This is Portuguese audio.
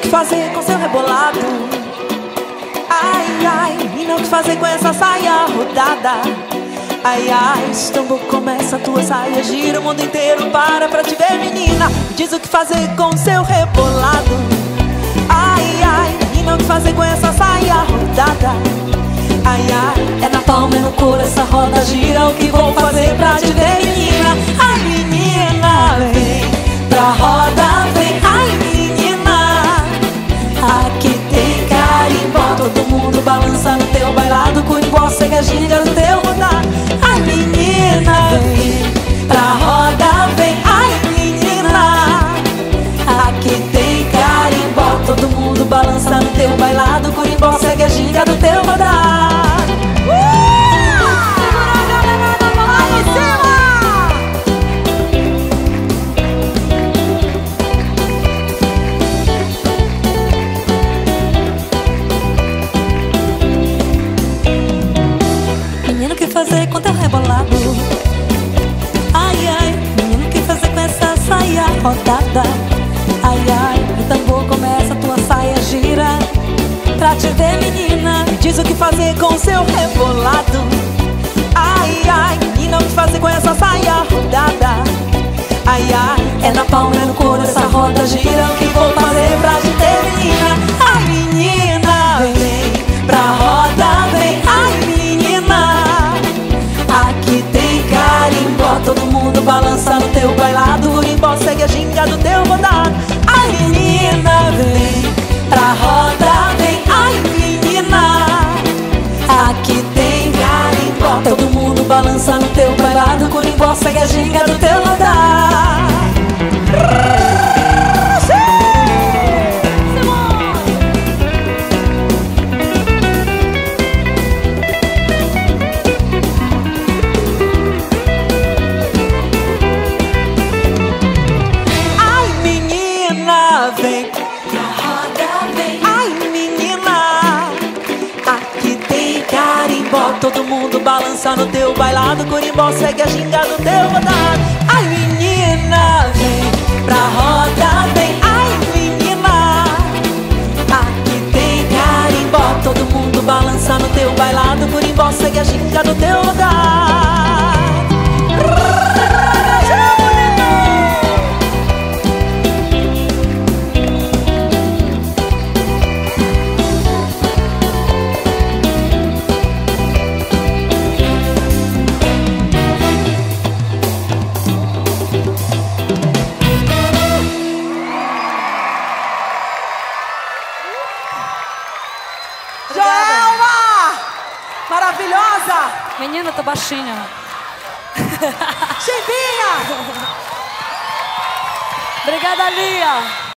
que fazer com seu rebolado. Ai, ai, menina, o que fazer com essa saia rodada. Ai, ai, Istambul começa, a tua saia gira, o mundo inteiro para pra te ver, menina. Diz o que fazer com seu rebolado. Ai, ai, menina, o que fazer com essa saia rodada. Ai, ai, é na palma, é no couro, essa roda gira. O que vou fazer pra te ver, menina? Ai, menina, vem pra roda, vem. Ai, menina, aqui tem carimbó, todo mundo balança no teu bailado. Curimbó, segue a ginga do teu rodar. Ai, menina, vem pra roda, vem. Ai, menina, aqui tem carimbó, todo mundo balança no teu bailado. Curimbó, segue a ginga do teu rodar. Menino, o que fazer com teu rebolado? Ai, ai, menino, o que fazer com essa saia rodada? Ai, ai, o tambor começa, tua saia gira pra te ver, menina. Diz o que fazer com seu rebolado. Ai, ai, menina, o que fazer com essa saia rodada. Ai, ai, é na palma, é no couro, essa roda gira. O que vou fazer pra te ter, menina? Ai, menina, vem pra roda, vem. Ai, menina, aqui tem carimbó, todo mundo balança no teu bailado. Curimbó, segue a ginga do teu rodar. Ai, menina, vem pra roda, vem. Ai, menina, aqui tem carimbó, todo mundo balança no teu bailado. Curimbó, segue a ginga do teu rodar. Ai, menina, vem pra roda, vem. Ai, menina, aqui tem carimbó, todo mundo balança no teu bailado. Curimbó, segue a ginga do teu rodar. Ai, menina, vem pra roda, vem. Ai, menina, aqui tem carimbó, todo mundo balança no teu bailado. Curimbó, segue a ginga do teu rodar. Joelma! Maravilhosa! Menina, tô baixinha. Chimbinha! Obrigada, Lia.